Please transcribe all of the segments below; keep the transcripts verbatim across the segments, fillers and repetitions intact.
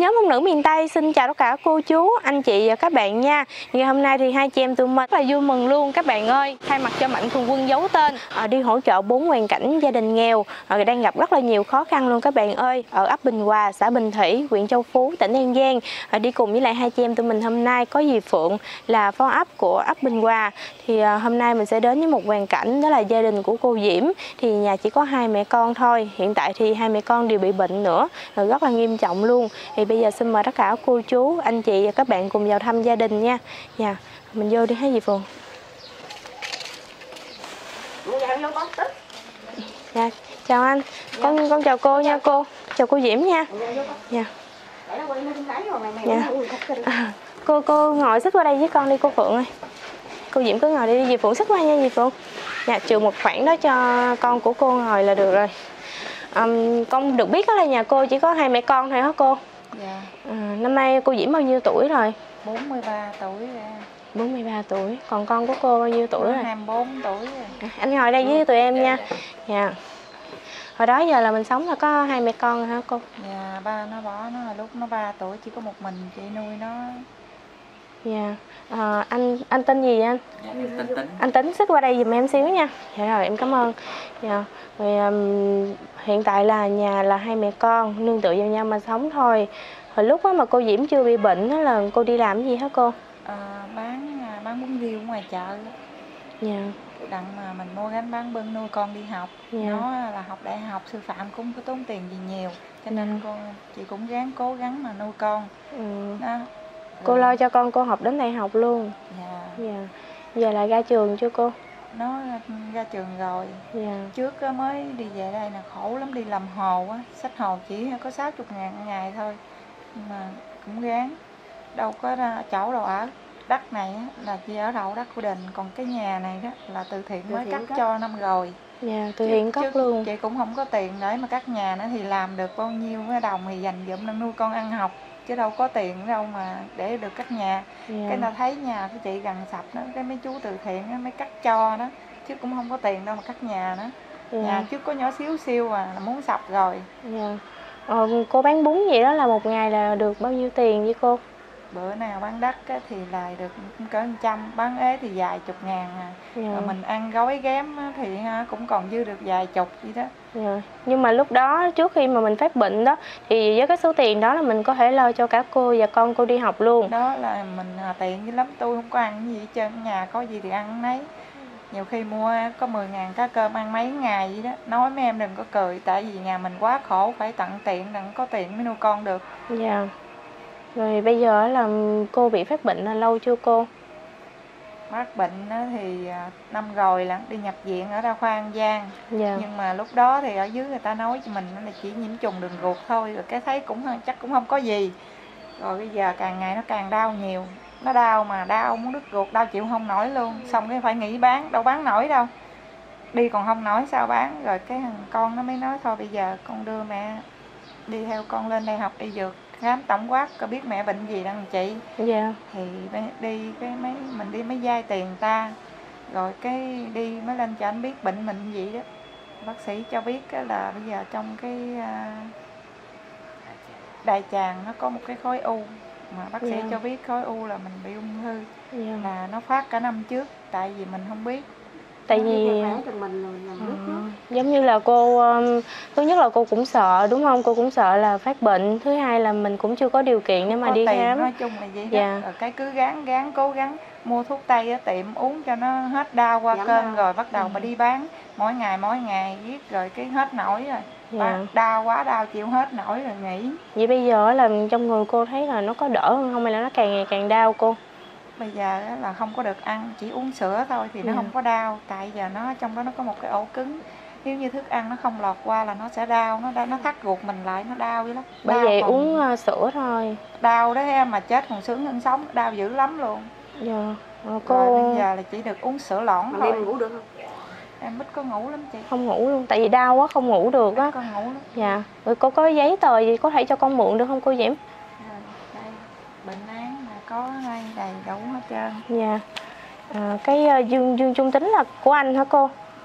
Nhóm Ngôn Nữ Miền Tây xin chào tất cả cô chú, anh chị và các bạn nha. Ngày hôm nay thì hai chị em tụi mình rất là vui mừng luôn các bạn ơi. Thay mặt cho Mạnh Thường Quân giấu tên à, đi hỗ trợ bốn hoàn cảnh gia đình nghèo à, đang gặp rất là nhiều khó khăn luôn các bạn ơi. Ở ấp Bình Hòa, xã Bình Thủy, huyện Châu Phú, tỉnh An Giang. À, đi cùng với lại hai chị em tụi mình hôm nay có dì Phượng là phó ấp của ấp Bình Hòa. Thì à, hôm nay mình sẽ đến với một hoàn cảnh đó là gia đình của cô Diễm. Thì nhà chỉ có hai mẹ con thôi. Hiện tại thì hai mẹ con đều bị bệnh nữa, rất là nghiêm trọng luôn. Thì bây giờ xin mời tất cả cô chú, anh chị và các bạn cùng vào thăm gia đình nha. Dạ, mình vô đi hả dì Phượng? Dạ, chào anh. Con con chào cô nha cô. Chào cô Diễm nha. Dạ. Dạ. À, cô cô ngồi xích qua đây với con đi cô Phượng ơi. Cô Diễm cứ ngồi đi, dì Phượng xích qua nha dì Phượng. Dạ, trừ một khoảng đó cho con của cô ngồi là được rồi. Um, con được biết đó là nhà cô chỉ có hai mẹ con thôi hả cô? Dạ. À, năm nay cô Diễm bao nhiêu tuổi rồi? bốn mươi ba tuổi rồi. bốn mươi ba tuổi. Còn con của cô bao nhiêu tuổi rồi? hai mươi bốn tuổi rồi. À, anh ngồi đây với tụi em nha. Dạ. Hồi đó giờ là mình sống là có hai mẹ con hả cô? Dạ, ba nó bỏ nó là lúc nó ba tuổi, chỉ có một mình chị nuôi nó. Dạ. À, anh anh tên gì vậy anh? Dạ, Tính Tính. Anh Tính xích qua đây giùm em xíu nha. Dạ rồi, em cảm ơn. Dạ. Rồi, um, hiện tại là nhà là hai mẹ con nương tựa vào nhau mà sống thôi. Hồi lúc đó mà cô Diễm chưa bị bệnh đó là cô đi làm cái gì hả cô? À, bán bán bún riêu ngoài chợ. Dạ. Đặng mà mình mua gánh bán bưng nuôi con đi học. Dạ. Nó là học đại học sư phạm cũng có tốn tiền gì nhiều, cho nên dạ. con chị cũng gắng cố gắng mà nuôi con. Ừ. Đó. Cô lo cho con cô học đến đại học luôn. Dạ. Dạ. Giờ là ra trường chưa cô? Nó ra trường rồi. Dạ. Trước mới đi về đây là khổ lắm, đi làm hồ á, xách hồ chỉ có sáu mươi ngàn một ngày thôi, nhưng mà cũng gắng, đâu có ra chỗ đâu ở. Đất này á, là chỉ ở đậu đất của đình, còn cái nhà này đó là từ thiện mới cắt cho năm rồi. Dạ, từ thiện cắt luôn. Chị cũng không có tiền để mà cắt nhà nữa, thì làm được bao nhiêu cái đồng thì dành dụm để nuôi con ăn học, chứ đâu có tiền đâu mà để được cắt nhà. Dạ. Cái ta thấy nhà của chị gần sập đó, cái mấy chú từ thiện đó, mới cắt cho đó, chứ cũng không có tiền đâu mà cắt nhà nữa. Dạ. Nhà trước có nhỏ xíu siêu à, là muốn sập rồi. Dạ. Ờ, cô bán bún vậy đó là một ngày là được bao nhiêu tiền với cô? Bữa nào bán đắt thì lại được cỡ một trăm, bán ế thì vài chục ngàn à. Dạ. Rồi mình ăn gói ghém thì cũng còn dư được vài chục vậy đó. Dạ. Nhưng mà lúc đó trước khi mà mình phát bệnh đó thì với cái số tiền đó là mình có thể lo cho cả cô và con cô đi học luôn. Đó là mình tiện dữ lắm, tôi không có ăn gì hết trơn, nhà có gì thì ăn nấy. Nhiều khi mua có mười ngàn cá cơm ăn mấy ngày vậy đó. Nói mấy em đừng có cười, tại vì nhà mình quá khổ, phải tận tiện, đừng có tiền mới nuôi con được. Dạ. Rồi bây giờ là cô bị phát bệnh là lâu chưa cô? Phát bệnh thì năm rồi là đi nhập viện ở đa khoa An Giang. Dạ. Nhưng mà lúc đó thì ở dưới người ta nói cho mình là chỉ nhiễm trùng đường ruột thôi, rồi cái thấy cũng chắc cũng không có gì. Rồi bây giờ càng ngày nó càng đau nhiều, nó đau mà đau muốn đứt ruột, đau chịu không nổi luôn. Xong cái phải nghỉ bán, đâu bán nổi đâu, đi còn không nổi sao bán. Rồi cái thằng con nó mới nói thôi bây giờ con đưa mẹ đi theo con lên đây học y dược, khám tổng quát có biết mẹ bệnh gì đang chị. Dạ. Thì đi cái mấy mình đi mấy vay tiền ta, rồi cái đi mới lên cho anh biết bệnh mình gì đó. Bác sĩ cho biết là bây giờ trong cái đại tràng nó có một cái khối u, mà bác sĩ yeah. cho biết khối u là mình bị ung thư. Yeah. Là nó phát cả năm trước, tại vì mình không biết. Tại vì ừ, giống như là cô thứ nhất là cô cũng sợ đúng không, cô cũng sợ là phát bệnh, thứ hai là mình cũng chưa có điều kiện để mà đi tiền, khám. nói chung là vậy đó. Yeah. Rồi cái cứ gắng gắng cố gắng mua thuốc tây ở tiệm uống cho nó hết đau qua Giảm cơn đau. Rồi bắt đầu ừ. mà đi bán mỗi ngày mỗi ngày viết, rồi cái hết nổi rồi. Dạ. Đau quá đau chịu hết nổi rồi nghỉ. Vậy bây giờ là trong người cô thấy là nó có đỡ hơn không hay là nó càng ngày càng đau cô? Bây giờ là không có được ăn, chỉ uống sữa thôi thì nó yeah. không có đau. Tại giờ nó trong đó nó có một cái ổ cứng, nếu như thức ăn nó không lọt qua là nó sẽ đau, nó nó thắt ruột mình lại, nó đau vậy lắm. Bởi vậy còn... uống uh, sữa thôi. Đau đó em, mà chết còn sướng hơn sống, đau dữ lắm luôn. Dạ. Rồi, cô... Rồi bây giờ là chỉ được uống sữa lõn mà thôi. Em ngủ được không? Em ít có ngủ lắm chị. Không ngủ luôn, tại vì đau quá không ngủ được á. Con ngủ lắm. Dạ. Rồi cô có giấy tờ gì có thể cho con mượn được không cô Diễm? Rồi, đây, bệnh án là có đây đầy đủ hết trơn. Dạ. À, cái uh, dương dương trung tính là của anh hả cô?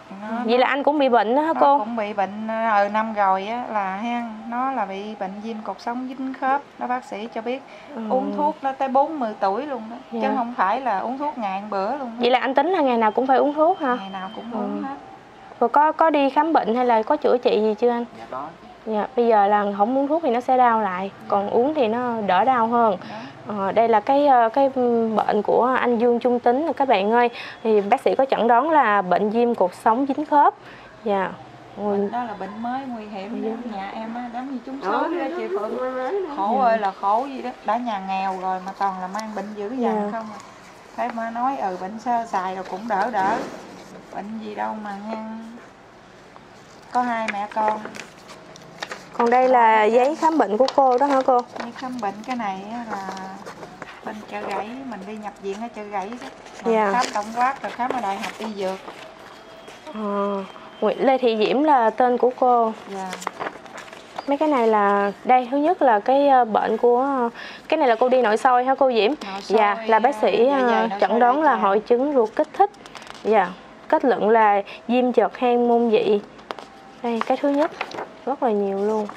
Nó, vậy là anh cũng bị bệnh đó hả cô? Cũng bị bệnh ở năm rồi á, là ha, nó là bị bệnh viêm cột sống dính khớp. Đó bác sĩ cho biết ừ. uống thuốc nó tới bốn mươi tuổi luôn đó, dạ. Chứ không phải là uống thuốc ngày một bữa luôn đó. Vậy là anh tính là ngày nào cũng phải uống thuốc hả? Ngày nào cũng ừ. uống hết. Rồi có có đi khám bệnh hay là có chữa trị gì chưa anh? Dạ có. Dạ, bây giờ là không uống thuốc thì nó sẽ đau lại, còn uống thì nó đỡ đau hơn. Ờ, đây là cái cái bệnh của anh Dương Trung Tính rồi các bạn ơi. Thì bác sĩ có chẩn đoán là bệnh viêm cột sống dính khớp. Dạ. Bệnh đó là bệnh mới nguy hiểm đó. Nhà em á, đám như chúng số đó chị Phượng. Khổ ơi là khổ gì đó, đã nhà nghèo rồi mà toàn là mang bệnh dữ dằn không à. Thế mà nói ừ bệnh sơ xài rồi cũng đỡ đỡ. Bệnh gì đâu mà ngang. Có hai mẹ con. Còn đây là giấy khám bệnh của cô đó hả cô? Giấy khám bệnh cái này là bên Chợ Gãy, mình đi nhập viện ở Chợ Gãy đó. Dạ. Khám tổng quát rồi khám ở Đại học Y Dược. À, Nguyễn Lê Thị Diễm là tên của cô. Dạ. Mấy cái này là đây, thứ nhất là cái bệnh của cái này là cô đi nội soi hả cô Diễm? Nội soi, dạ, là bác sĩ dạ, dạ, chẩn đoán là hội chứng ruột kích thích. Dạ, kết luận là viêm chợt hen môn vị. Đây cái thứ nhất, rất là nhiều luôn.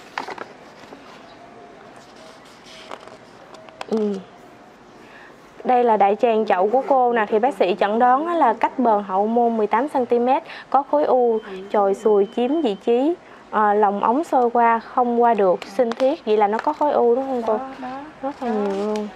Ừ. Đây là đại tràng chậu của cô nè, thì bác sĩ chẩn đoán là cách bờ hậu môn mười tám xăng ti mét, có khối u, chồi sùi chiếm vị trí, à, lòng ống sôi qua không qua được, sinh thiết. Vậy là nó có khối u đúng không cô? Đó, đó, rất là nhiều luôn.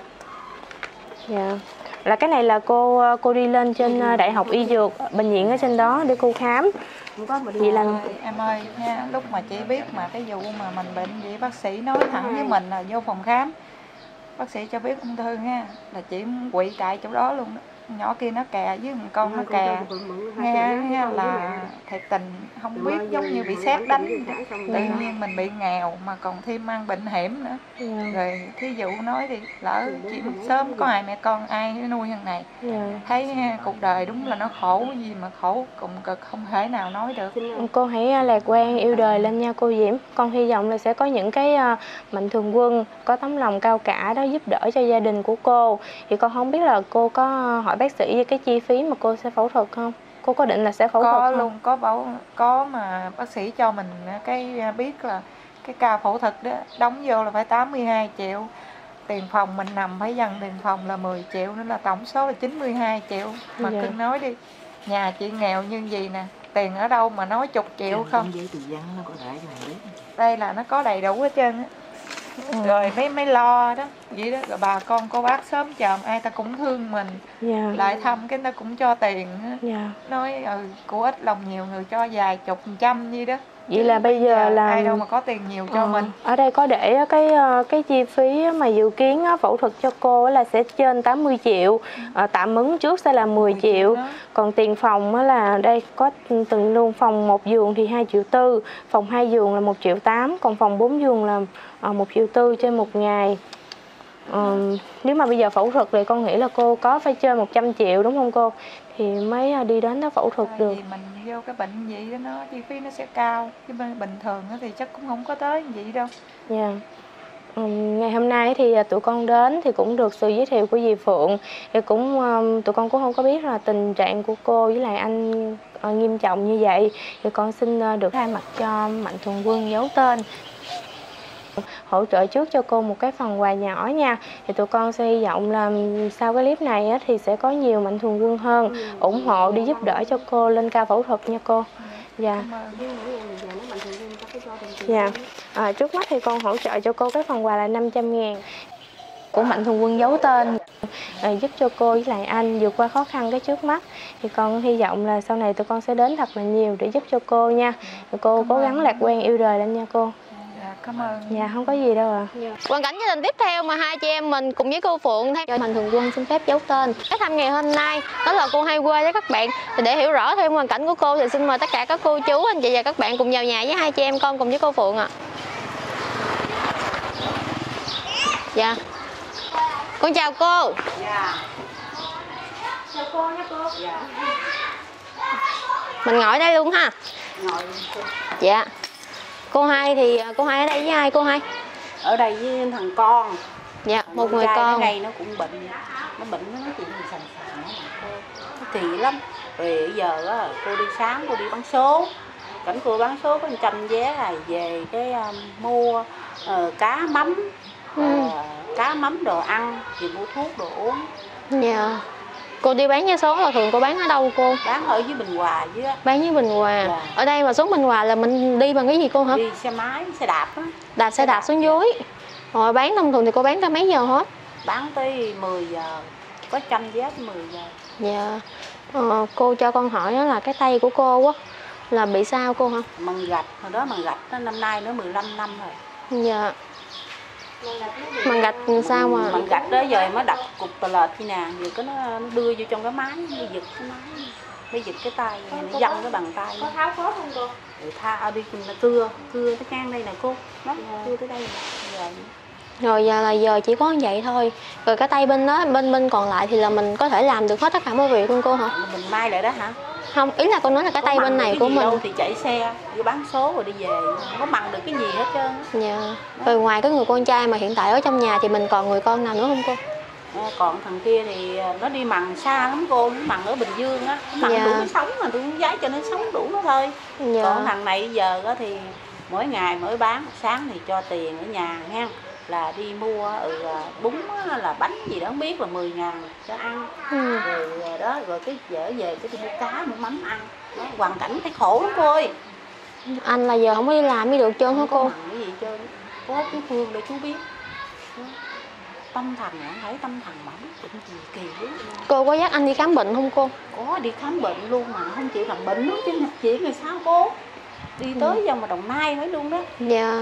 Dạ. Là cái này là cô cô đi lên trên Đại học Y Dược, bệnh viện ở trên đó để cô khám. Vậy là em ơi nha, lúc mà chị biết mà cái vụ mà mình bệnh vậy, bác sĩ nói thẳng với mình là vô phòng khám, bác sĩ cho biết ung thư nha, là chị quỵ tại chỗ đó luôn đó. Nhỏ kia nó kè với một con nó kè, nghe, nghe là thiệt tình không biết, giống như bị sét đánh. Tự nhiên mình bị nghèo mà còn thêm mang bệnh hiểm nữa. Rồi thí dụ nói đi, lỡ chị sớm có hai mẹ con ai nuôi thằng này, thấy cuộc đời đúng là nó khổ gì mà khổ cùng cực không thể nào nói được. Cô hãy lạc quan yêu đời lên nha cô Diễm. Con hy vọng là sẽ có những cái mạnh thường quân có tấm lòng cao cả đó giúp đỡ cho gia đình của cô. Thì con không biết là cô có hỏi bác sĩ về cái chi phí mà cô sẽ phẫu thuật không? Cô có định là sẽ phẫu có thuật không? Luôn, có bảo có mà bác sĩ cho mình cái biết là cái ca phẫu thuật đó đóng vô là phải tám mươi hai triệu. Tiền phòng mình nằm phải dần tiền phòng là mười triệu, nữa là tổng số là chín mươi hai triệu. Mà dạ. Cưng nói đi, nhà chị nghèo như gì nè, tiền ở đâu mà nói chục triệu không? Đây là nó có đầy đủ hết trơn á. Ừ. Rồi mấy mấy lo đó vậy đó, rồi bà con cô bác sớm chờm ai ta cũng thương mình, yeah. Lại thăm cái ta cũng cho tiền, yeah. Nói ừ, của ít lòng nhiều, người cho vài chục trăm gì đó. Vậy là bây giờ, giờ là ai đâu mà có tiền nhiều cho ờ, mình. Ở đây có để cái cái chi phí mà dự kiến phẫu thuật cho cô là sẽ trên tám mươi triệu, à, tạm ứng trước sẽ là mười triệu, còn tiền phòng là đây có từng luôn, phòng một giường thì hai triệu tư, phòng hai giường là một triệu tám, còn phòng bốn giường là một triệu tư trên một ngày. Ừ, nếu mà bây giờ phẫu thuật thì con nghĩ là cô có phải trên một trăm triệu đúng không cô? Thì mới đi đến nó phẫu thuật tại được. Vì mình vô cái bệnh vậy đó, nó chi phí nó sẽ cao, chứ bình thường thì chắc cũng không có tới vậy đâu. Dạ. Yeah. Ừ, ngày hôm nay thì tụi con đến thì cũng được sự giới thiệu của dì Phượng, thì cũng um, tụi con cũng không có biết là tình trạng của cô với lại anh uh, nghiêm trọng như vậy, thì con xin uh, được thay mặt cho Mạnh Thường Quân giấu tên hỗ trợ trước cho cô một cái phần quà nhỏ nha. Thì tụi con sẽ hy vọng là sau cái clip này á, thì sẽ có nhiều Mạnh Thường Quân hơn ủng hộ đi giúp đỡ cho cô lên ca phẫu thuật nha cô. Dạ. Dạ. À, trước mắt thì con hỗ trợ cho cô cái phần quà là năm trăm ngàn của Mạnh Thường Quân giấu tên, à, giúp cho cô với lại anh vượt qua khó khăn cái trước mắt. Thì con hy vọng là sau này tụi con sẽ đến thật là nhiều để giúp cho cô nha. Cô cố gắng lạc quan yêu đời lên nha cô. Cảm ơn. Dạ không có gì đâu ạ. À. Hoàn cảnh gia đình tiếp theo mà hai chị em mình cùng với cô Phượng theo Mạnh Thường Quân xin phép giấu tên. Cái thăm ngày hôm nay đó là cô hai quê với các bạn. Thì để hiểu rõ thêm hoàn cảnh của cô thì xin mời tất cả các cô chú, anh chị và các bạn cùng vào nhà với hai chị em con cùng với cô Phượng ạ. À. Dạ. Con chào cô. Dạ. Chào cô nha cô. Dạ. Mình ngồi đây luôn ha. Ngồi. Dạ. Cô hai thì cô hai ở đây với ai cô hai? Ở đây với thằng con. Dạ, một con người con. Ở đây nó cũng bệnh, nó bệnh nó nói chuyện sành sành nó kỳ lắm. Rồi bây giờ á, cô đi sáng cô đi bán số, cảnh cô bán số có một trăm vé này về cái um, mua uh, cá mắm, uh, ừ. cá mắm đồ ăn, rồi mua thuốc đồ uống. Dạ. Cô đi bán vé số là thường cô bán ở đâu cô? Bán ở dưới Bình Hòa dưới á. Bán dưới Bình Hòa. Dạ. Ở đây mà xuống Bình Hòa là mình đi bằng cái gì cô hả? Đi xe máy, xe đạp á. Đạp xe, xe đạp, đạp xuống dưới. Rồi bán thông thường thì cô bán tới mấy giờ hết? Bán tới mười giờ, có trăm vé tới mười giờ. Dạ. Ờ, cô cho con hỏi đó là cái tay của cô á là bị sao cô hả? Mần gạch, hồi đó mần gạch nó năm nay nó mười lăm năm rồi. Dạ. Mần gạch sao mà? Mần gạch đó giờ mới đập cục tờ lệch như nè, giờ cái nó, nó đưa vô trong cái máy, nó giật cái máy, mới giật cái tay, nó dăng cái bàn tay. Có tháo khớp không cô? Rồi tha đi nó cưa, cưa cái ngang đây nè cô, đó, cưa tới đây nè. Rồi. Rồi giờ là giờ chỉ có như vậy thôi. Rồi cái tay bên đó, bên bên còn lại thì là mình có thể làm được hết tất cả mọi việc luôn cô hả? Mình may lại đó hả? Không, ý là con nói là cái có tay bên này của mình. Đâu thì chạy xe, đi bán số rồi đi về, không có mặn được cái gì hết trơn. Dạ. Rồi ngoài cái người con trai mà hiện tại ở trong nhà thì mình còn người con nào nữa không cô? À, còn thằng kia thì nó đi mặn xa lắm cô, nó mặn ở Bình Dương á, mặn dạ. đủ nó sống mà tôi cũng giái cho nó sống đủ nó thôi. Dạ. Còn thằng này giờ đó thì mỗi ngày mỗi bán, sáng thì cho tiền ở nhà nha, là đi mua ừ, bún là bánh gì đó không biết là mười ngàn cho ăn. Ừ. Rồi đó, rồi cái dở về cái đi mua cá mua mắm ăn. Đó, hoàn cảnh thấy khổ lắm cô ơi. Anh là giờ không có đi làm mới được trơn hả cô? Không có cái gì trơn, có chú Phương để chú biết. Đó. Tâm thần anh thấy tâm thần bẩm bệnh gì kỳ lắm. Cô có dắt anh đi khám bệnh không cô? Có đi khám bệnh luôn mà không chịu làm bệnh nó chứ nhập viện rồi sao cô? Đi tới ừ. giờ mà Đồng Nai mới luôn đó. Dạ.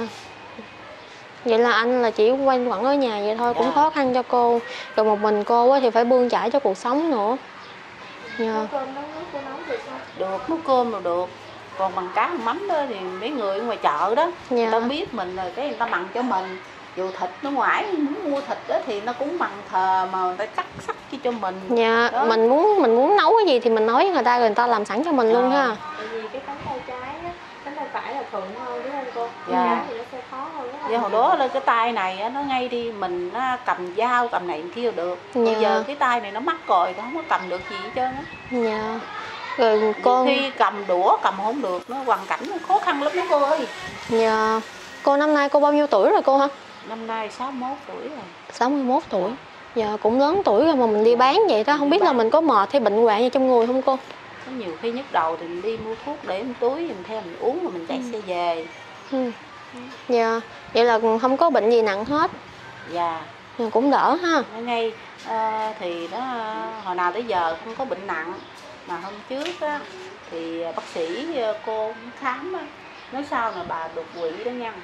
Vậy là anh là chỉ quanh quẩn ở nhà vậy thôi, dạ. Cũng khó khăn cho cô. Rồi một mình cô thì phải bươn chải cho cuộc sống nữa. Dạ. Nấu cơm nấu nước cô nấu được không? Được, nấu cơm rồi được. Còn bằng cá bằng mắm đó thì mấy người ở ngoài chợ đó, dạ. Người ta biết mình rồi cái người ta mặn cho mình. Dù thịt nó ngoài muốn mua thịt đó thì nó cũng bằng thờ mà người ta cắt sắc cho mình. Dạ, đó. mình muốn mình muốn nấu cái gì thì mình nói với người ta, rồi người ta làm sẵn cho mình à. Luôn ha. Tại vì cái cánh tay trái á, cánh tay phải là thuận hơn đúng không cô? Dạ. Cái thì nó sẽ khó hơn đó. Dạ hồi đó lên cái tay này á, nó ngay đi mình nó cầm dao cầm này kia được. Dạ. Bây giờ cái tay này nó mắc rồi, nó không có cầm được gì hết trơn á. Dạ. Rồi cô khi cầm đũa cầm không được, nó hoàn cảnh nó khó khăn lắm đó cô ơi. Dạ. Cô năm nay cô bao nhiêu tuổi rồi cô hả? Năm nay sáu mươi mốt tuổi rồi. sáu mươi mốt tuổi. Dạ cũng lớn tuổi rồi mà mình đi bán vậy đó, không biết là mình có mệt hay bệnh hoạn gì trong người không cô? Có nhiều khi nhức đầu thì mình đi mua thuốc để một túi mình theo mình uống rồi mình chạy ừ. xe về. Ừ. Dạ, vậy là không có bệnh gì nặng hết. Dạ. Dạ cũng đỡ ha. Nó ngay uh, thì nó hồi nào tới giờ không có bệnh nặng. Mà hôm trước á, thì bác sĩ cô khám á, nói sao là bà đột quỵ đó nha.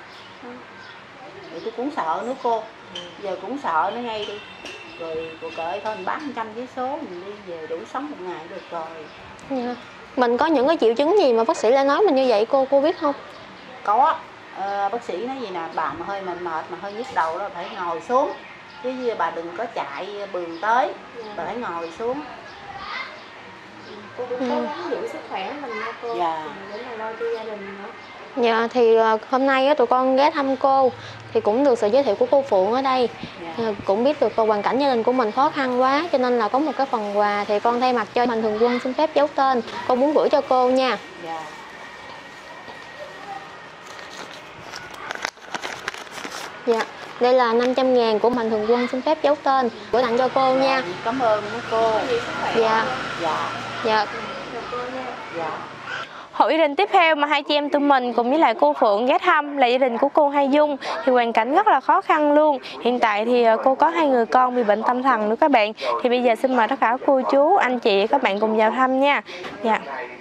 Thì tôi cũng sợ nữa cô, giờ cũng sợ nó ngay đi. Rồi cô kệ thôi mình bán một trăm vé số mình đi về đủ sống một ngày được rồi. Dạ. Mình có những cái triệu chứng gì mà bác sĩ lại nói mình như vậy cô, cô biết không? Có, à, bác sĩ nói gì nè, bà mà hơi mệt mệt mà hơi nhức đầu đó phải ngồi xuống. Chứ bà đừng có chạy bườn tới, bà phải ngồi xuống. Cô cũng cố gắng giữ sức khỏe mình nha cô, dạ. để mà lo cho gia đình nữa. Dạ thì hôm nay á, tụi con ghé thăm cô thì cũng được sự giới thiệu của cô Phượng ở đây. Dạ. Cũng biết được hoàn cảnh gia đình của mình khó khăn quá cho nên là có một cái phần quà thì con thay mặt cho Mạnh Thường Quân xin phép giấu tên, con muốn gửi cho cô nha. Dạ. Dạ. Đây là năm trăm ngàn của Mạnh Thường Quân xin phép giấu tên, gửi tặng cho cô nha. Dạ, cảm ơn cô. Dạ. Dạ. Dạ. Dạ. Hộ gia đình tiếp theo mà hai chị em tụi mình cùng với lại cô Phượng ghé thăm là gia đình của cô Hai Dung. Thì hoàn cảnh rất là khó khăn luôn. Hiện tại thì cô có hai người con bị bệnh tâm thần nữa các bạn. Thì bây giờ xin mời tất cả cô chú, anh chị các bạn cùng vào thăm nha. Dạ.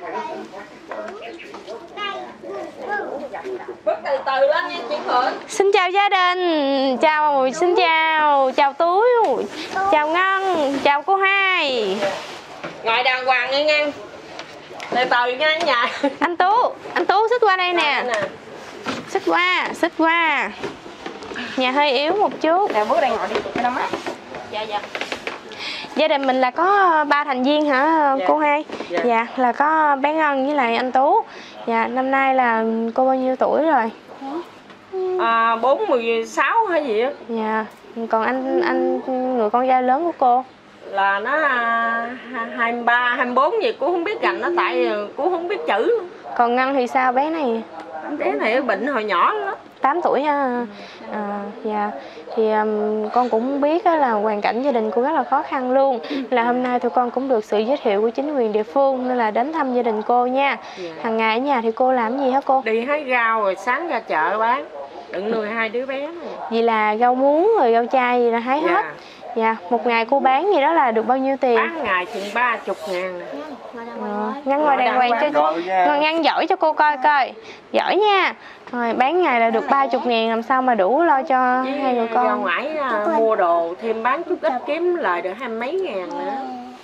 Bước từ từ lên nha chị Phượng. Xin chào gia đình, chào, xin chào, chào Túi, chào Ngân, chào cô Hai. Ngồi đàng hoàng nghe nghe. Từ từ nha anh nhà. Anh Tú, anh Tú xích qua đây nè. Xích qua, xích qua. Nhà hơi yếu một chút. Nè bước đây ngồi đi cho nó mát. Dạ dạ. Gia đình mình là có ba thành viên hả dạ. cô Hai? Dạ. Dạ, là có bé Ngân với lại anh Tú. Dạ, năm nay là cô bao nhiêu tuổi rồi? À, bốn mươi sáu hay gì á. Dạ, còn anh anh người con trai lớn của cô? là nó hai mươi ba, hai mươi bốn gì cũng không biết gành nó, tại cũng không biết chữ. Còn Ngân thì sao bé này? Bé này bệnh hồi nhỏ lắm. tám tuổi ha. À, dạ. Thì um, con cũng biết là hoàn cảnh gia đình cô rất là khó khăn luôn. Là hôm nay tụi con cũng được sự giới thiệu của chính quyền địa phương nên là đến thăm gia đình cô nha. Yeah. Hàng ngày ở nhà thì cô làm gì hả cô? Đi hái rau rồi sáng ra chợ bán, đừng nuôi hai đứa bé này. Vậy là rau muống rồi rau chai gì là hái Yeah. hết. Dạ, một ngày cô bán gì đó là được bao nhiêu tiền? Bán ngày chừng ba chục ngàn. Ờ, Ngân ngồi đàng hoàng cho Ngân Ngân giỏi cho cô coi coi. Giỏi nha. Rồi bán ngày là được ba chục ngàn, làm sao mà đủ lo cho Với hai người con. ra ngoài uh, mua đồ thêm bán chút ít kiếm lời được hai mấy ngàn nữa.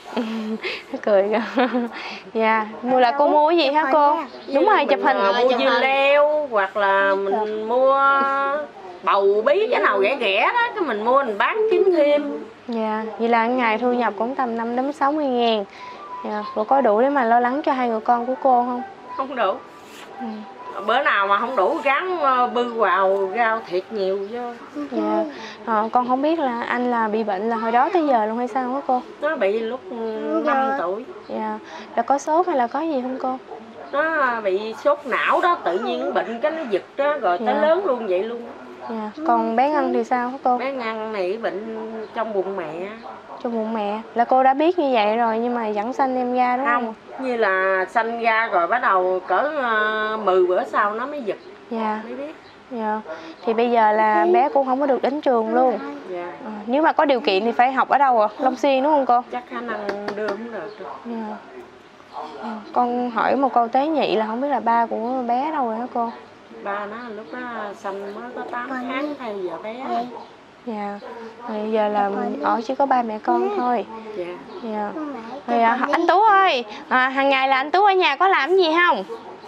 Cười kìa. Dạ, mua là cô mua cái gì hả cô? Đúng rồi, chụp hình. Uh, mua dưa leo hoặc là mình mua bầu bí cái nào rẻ rẻ đó, cái mình mua mình bán kiếm thêm. Dạ, vậy là ngày thu nhập cũng tầm năm đến sáu mươi ngàn. Dạ, rồi có đủ để mà lo lắng cho hai người con của cô không? Không đủ. Ừ. Bữa nào mà không đủ gắn bư vào rau thiệt nhiều vô. Dạ, à, con không biết là anh là bị bệnh là hồi đó tới giờ luôn hay sao hả cô? Nó bị lúc năm tuổi. Dạ, là có sốt hay là có gì không cô? Nó bị sốt não đó, tự nhiên bệnh cái nó giật đó, rồi tới Dạ. lớn luôn vậy luôn. Dạ. Còn bé Ngân thì sao hả cô? Bé Ngân này bệnh trong bụng mẹ. Trong bụng mẹ là cô đã biết như vậy rồi nhưng mà vẫn sanh em ra đúng không? Không, như là sanh ra rồi bắt đầu cỡ uh, mười bữa sau nó mới giật. Dạ. Mới biết. Dạ. Thì bây giờ là bé cũng không có được đến trường luôn. Dạ. À, nếu mà có điều kiện thì phải học ở đâu ạ? Long Xuyên đúng không cô? Chắc khả năng đưa không được. Dạ. À, con hỏi một câu tế nhị là không biết là ba của bé đâu rồi hả cô? Ba nó lúc đó sanh mới có tám tháng thay giờ bé. Dạ. Bây giờ là ở chỉ có ba mẹ con thôi. Dạ. Dạ. Rồi à, anh Tú ơi, à, hàng ngày là anh Tú ở nhà có làm gì không?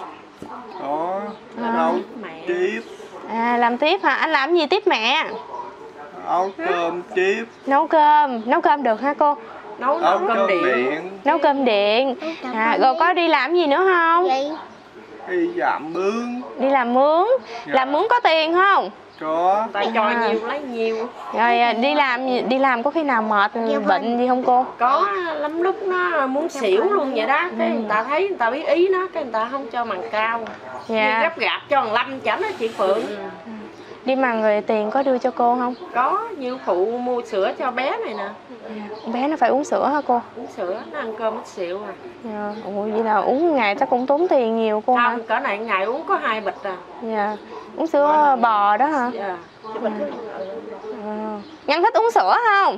Có, À. nấu tiếp, À, làm tiếp hả? Anh làm gì tiếp mẹ? nấu cơm tiếp, Nấu cơm, nấu cơm được hả cô? Nấu nấu nấu cơm cơm điện. điện, Nấu cơm điện. À, rồi có đi làm gì nữa không? đi giảm bướng, Đi làm mướn. Dạ. Làm mướn có tiền không? có, Tại cho À. nhiều lấy nhiều. Rồi à, đi làm đi làm có khi nào mệt bệnh gì không cô? Có lắm lúc nó muốn xỉu luôn vậy đó. Cái người ta thấy người ta biết ý nó, cái người ta không cho mằng cao. Dạ. Như gấp gạp cho thằng Lâm chảnh đó chị Phượng. Đi mằng rồi tiền có đưa cho cô không? Có, như phụ mua sữa cho bé này nè. Dạ. Bé nó phải uống sữa hả cô? Uống sữa, nó ăn cơm ít xịu à. Dạ. Ủa, vậy là uống ngày chắc cũng tốn tiền nhiều cô hả? Không, cỡ này ngày uống có hai bịch à. Dạ. Uống sữa bò đó hả? Dạ. À. Ngân thích uống sữa không?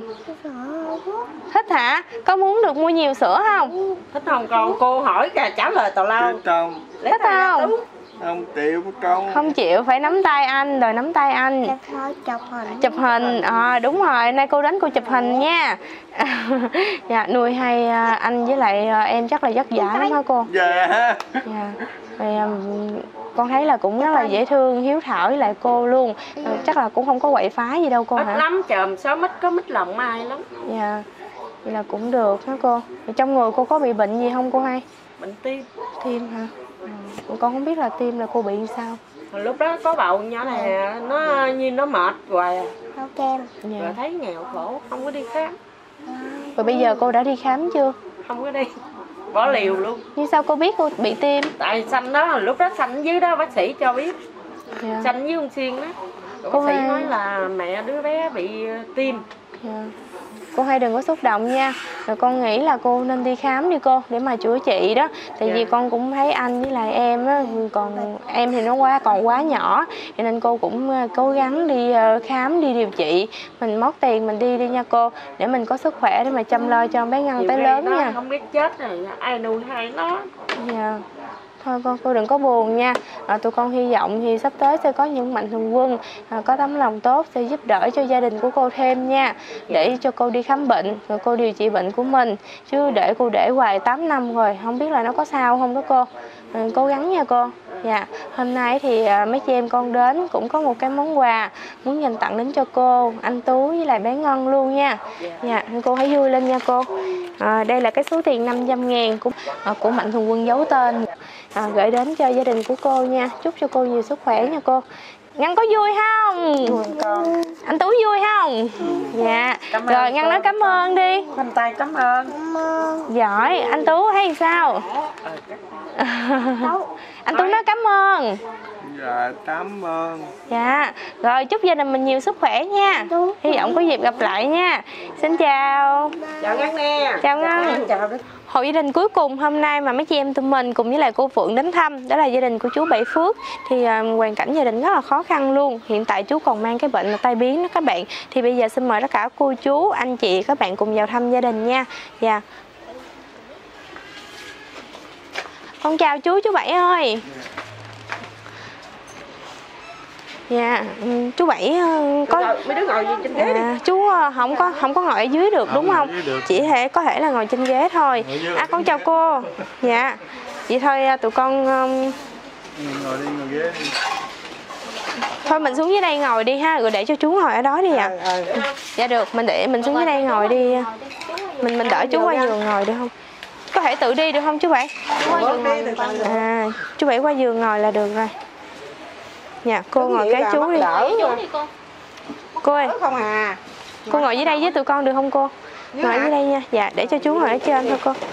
Thích hả? Có muốn được mua nhiều sữa không? Thích không con? Cô hỏi kìa trả lời tào lao. chứ không, Thích không? không chịu công. Không chịu, phải nắm tay anh, rồi nắm tay anh. Chụp hình, à, đúng rồi, nay cô đến cô chụp hình nha. Dạ, nuôi hai anh với lại em chắc là vất vả lắm hả cô? Dạ. Dạ. Rồi, um, con thấy là cũng rất là dễ thương, hiếu thảo với lại cô luôn. À, chắc là cũng không có quậy phá gì đâu cô Ít hả? lắm, chòm số mít có mít lòng mai lắm. Dạ, vậy là cũng được hả cô? Vậy trong người cô có bị bệnh gì không cô hay? Bệnh tim. Tim hả? Ừ. Con không biết là tim là cô bị sao? Hồi lúc đó có bầu nhỏ này nó như nó mệt hoài à. Dạ. Rồi thấy nghèo khổ, không có đi khám. Rồi bây giờ cô đã đi khám chưa? Không có đi, bỏ liều luôn. Nhưng sao cô biết cô bị tim? Tại sanh đó, lúc đó sanh dưới đó bác sĩ cho biết. Dạ. Sanh với ông Xuyên đó. Rồi Cô bác sĩ ơi. nói là mẹ đứa bé bị tim. Dạ. Cô hay đừng có xúc động nha. Rồi con nghĩ là cô nên đi khám đi cô, để mà chữa trị đó. Tại Dạ. vì con cũng thấy anh với lại em á, còn em thì nó quá còn quá nhỏ, cho nên cô cũng cố gắng đi ờ, khám, đi điều trị. Mình móc tiền mình đi đi nha cô, để mình có sức khỏe để mà chăm lo cho bé Ngân Nhiều tới khi lớn nó nha. không biết chết rồi ai nuôi hai nó. Dạ. Thôi con cô đừng có buồn nha. À, tụi con hy vọng thì sắp tới sẽ có những mạnh thường quân à, có tấm lòng tốt sẽ giúp đỡ cho gia đình của cô thêm nha, để cho cô đi khám bệnh rồi cô điều trị bệnh của mình, chứ để cô để hoài tám năm rồi không biết là nó có sao không đó cô. À, cố gắng nha cô. Dạ, hôm nay thì à, mấy chị em con đến cũng có một cái món quà muốn dành tặng đến cho cô, anh Tú với lại bé Ngân luôn nha. Dạ, cô hãy vui lên nha cô. À, đây là cái số tiền năm trăm ngàn của, à, của mạnh thường quân giấu tên, à, gửi đến cho gia đình của cô nha. Chúc cho cô nhiều sức khỏe nha cô. Ngân có vui không? Vui con. Anh Tú vui không? Dạ. Rồi Ngân nói cảm ơn đi. Khoanh tay cảm ơn. Giỏi. Anh Tú thấy sao? Anh Tú nói cảm ơn. Dạ cảm ơn. Dạ. Rồi chúc gia đình mình nhiều sức khỏe nha. Hy vọng có dịp gặp lại nha. Xin chào. Chào Ngân nè. Chào Ngân. Chào. Hộ gia đình cuối cùng hôm nay mà mấy chị em tụi mình cùng với lại cô Phượng đến thăm, đó là gia đình của chú Bảy Phước. Thì uh, hoàn cảnh gia đình rất là khó khăn luôn. Hiện tại chú còn mang cái bệnh là tai biến đó các bạn. Thì bây giờ xin mời tất cả cô chú, anh chị, các bạn cùng vào thăm gia đình nha. Dạ. Con chào chú, chú Bảy ơi. Dạ, chú Bảy có mấy đứa ngồi gì trên ghế đi. À, chú không có không có ngồi ở dưới được đúng không? Chỉ thể có thể là ngồi trên ghế thôi. À con chào cô. Dạ. Vậy thôi tụi con um... ngồi đi ngồi ghế đi. Thôi mình xuống dưới đây ngồi đi ha, rồi để cho chú ngồi ở đó đi ạ. À. Ừ, ừ. Dạ được, mình để mình xuống dưới đây ngồi đi. Mình mình đỡ chú qua giường ngồi được không? Có thể tự đi được không chú Bảy? À, chú Bảy qua giường ngồi là được rồi. Dạ, cô ngồi cái chú đi. Cô ơi, không à. Cô ngồi dưới đây với tụi con được không cô? Ngồi dưới đây nha. Dạ, để cho chú ngồi ở trên thôi cô.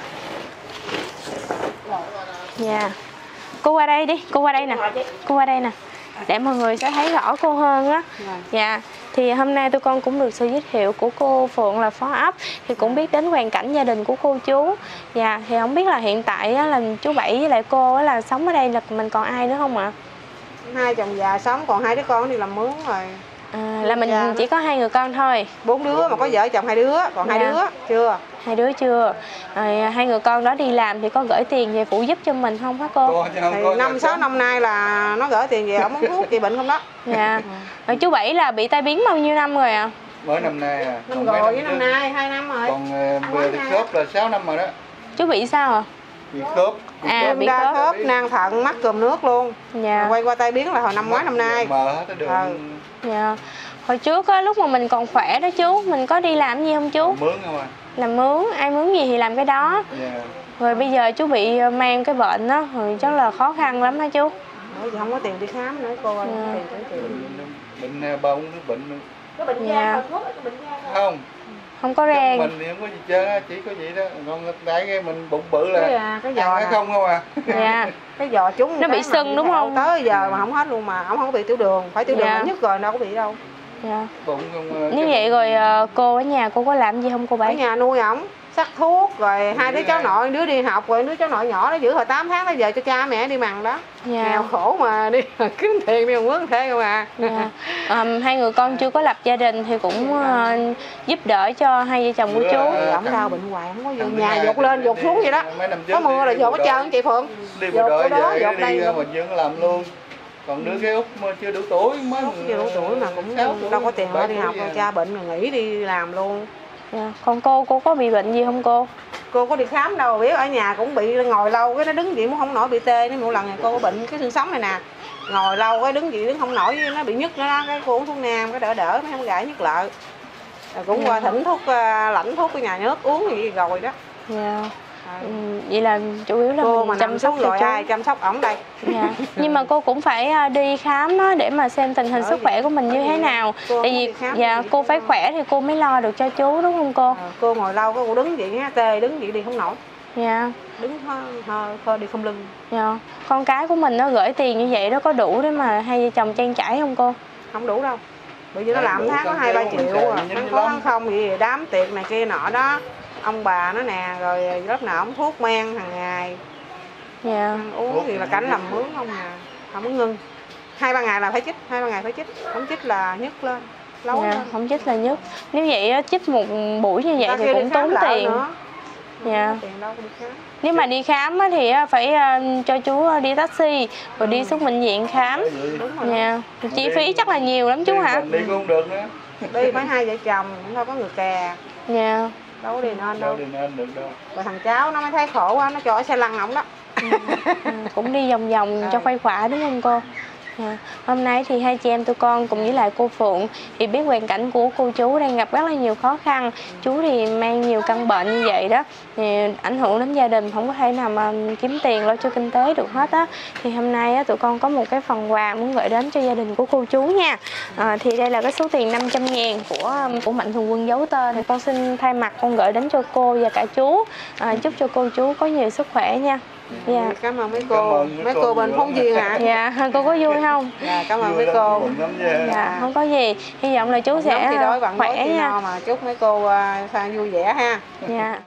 Dạ. Cô qua đây đi, cô qua đây nè. Cô qua đây nè. Để mọi người sẽ thấy rõ cô hơn á. Dạ. Thì hôm nay tụi con cũng được sự giới thiệu của cô Phượng là phó ấp, thì cũng biết đến hoàn cảnh gia đình của cô chú. Dạ, thì không biết là hiện tại á, là chú Bảy với lại cô á, là sống ở đây là mình còn ai nữa không ạ? Hai chồng già sống, còn hai đứa con đi làm mướn rồi. À, là mình chỉ có hai người con thôi. Bốn đứa mà có vợ chồng hai đứa, còn dạ. hai đứa chưa. Hai đứa chưa. Rồi, hai người con đó đi làm thì có gửi tiền về phụ giúp cho mình không hả cô? Thì năm sáu năm nay là nó gửi tiền về ổng uống thuốc trị bệnh không đó. Dạ. Rồi chú Bảy là bị tai biến bao nhiêu năm rồi ạ? À? Mới năm nay à. Năm rồi với năm nay hai năm rồi. Còn về khớp là sáu năm rồi đó. Chú bị sao ạ? À? Bị khớp. À, bị đa khớp, khớp nang thận, mắc cườm nước luôn. Dạ. Quay qua tai biến là hồi năm ngoái năm nay. Mờ hết đường. Ừ. Dạ. Hồi trước á, lúc mà mình còn khỏe đó chú, mình có đi làm gì không chú? Làm mướn không à? Làm mướn, ai mướn gì thì làm cái đó. Yeah. Rồi bây giờ chú bị mang cái bệnh đó, rồi chắc là khó khăn lắm hả chú? Bởi vì không có tiền đi khám nữa cô ơi. Yeah. Tiền bệnh, bệnh bông, bệnh nữa. Có bệnh yeah. gan thuốc, có bệnh gan không? Không có rang. Mình thì không có gì chơi á, chỉ có vậy đó. Còn tại cái mình bụng bự là cái, à, cái giò không không à. Dạ. Cái giò chúng nó bị sưng đúng không? Tới giờ mà không hết luôn mà ông không có bị tiểu đường, phải tiểu đường dạ. nhất rồi đâu có bị đâu. Dạ. Bụng không. Như vậy rồi cô ở nhà cô có làm gì không cô Bảy? Ở nhà nuôi ổng, sắc thuốc rồi hai đứa cháu nội, đứa đi học rồi đứa cháu nội nhỏ nó giữ hồi tám tháng tới giờ cho cha mẹ đi mần đó. Dạ. Nghèo khổ mà đi kiếm tiền đi mướn thế không à. Dạ. Um, hai người con chưa có lập gia đình thì cũng uh, giúp đỡ cho hai vợ chồng của chú. Ổng đau bệnh hoài không có vô nhà dột lên dột xuống vậy đó. Có mưa là dột hết trơn chị Phượng. Đi bộ đội đó dột đây mình vẫn làm luôn. Còn đứa cái Út chưa đủ tuổi mới chưa đủ tuổi mà cũng đâu có tiền ra đi học, cha bệnh rồi nghỉ đi làm luôn. Dạ. Còn cô, cô có bị bệnh gì không cô? Cô có đi khám đâu, biết ở nhà cũng bị ngồi lâu cái nó đứng gì cũng không nổi, bị tê. Nó một lần này cô có bệnh cái xương sống này nè, ngồi lâu cái đứng gì đứng không nổi, nó bị nhức nữa đó, cái cô uống thuốc nam cái đỡ đỡ mấy không gãi nhức lợi. Rồi cũng qua thỉnh thuốc lãnh thuốc của nhà nước uống gì rồi đó. Dạ. Ừ, vậy là chủ yếu là cô mình mà chăm sóc rồi ai chăm sóc ổng đây. Dạ. Nhưng mà cô cũng phải đi khám đó để mà xem tình hình sức khỏe của mình như thế nào. Tại vì dạ cô phải khỏe thì cô mới lo được cho chú đúng không cô? À, cô ngồi lâu cô đứng vậy á, tê đứng vậy đi không nổi. Dạ. Đứng hơi hơi đi không lưng. Dạ. Con cái của mình nó gửi tiền như vậy đó có đủ để mà hai vợ chồng trang trải không cô? Không đủ đâu. Bởi vì nó làm tháng có hai ba triệu à, tháng có tháng không gì đám tiệc này kia nọ đó. Ông bà nó nè, rồi lớp nào ống thuốc men hàng ngày. Dạ. Ăn uống thì là cảnh làm mướn không à, không có ngưng. Hai ba ngày là phải chích, hai ba ngày phải chích, không chích là nhức lên, lâu dạ, lên. Không chích là nhức. Nếu vậy chích một buổi như vậy ta thì cũng tốn tiền. Nữa. Dạ. Tiền đâu đi khám. Nếu mà đi khám thì phải cho chú đi taxi rồi đi xuống bệnh viện khám. Đúng rồi. Dạ. Chi phí chắc là nhiều lắm chú hả? Đi cũng không được nữa. Đi phải hai vợ chồng, cũng đâu có người kè. Dạ. Đâu đi nên đâu. Đâu đi nên được đâu. Rồi thằng cháu nó mới thấy khổ quá, nó cho ở xe lăn ổng đó. Ừ. Ừ. Cũng đi vòng vòng cho khuây khỏa đúng không cô? À, hôm nay thì hai chị em tụi con cùng với lại cô Phượng thì biết hoàn cảnh của cô chú đang gặp rất là nhiều khó khăn. Chú thì mang nhiều căn bệnh như vậy đó, thì ảnh hưởng đến gia đình, không có thể nào mà kiếm tiền lo cho kinh tế được hết á. Thì hôm nay á, tụi con có một cái phần quà muốn gửi đến cho gia đình của cô chú nha. À, thì đây là cái số tiền năm trăm ngàn của của Mạnh Thường Quân giấu tên. Thì con xin thay mặt con gửi đến cho cô và cả chú, à, chúc cho cô chú có nhiều sức khỏe nha. Dạ. Yeah. Cảm ơn mấy cô, ơn mấy cô, cô bên phóng viên hả? Dạ, cô có vui không? Dạ, cảm ơn mấy cô. Dạ, không có gì. Hy vọng là chú sẽ khỏe nha. Mà chúc mấy cô uh, vui vẻ ha. Dạ.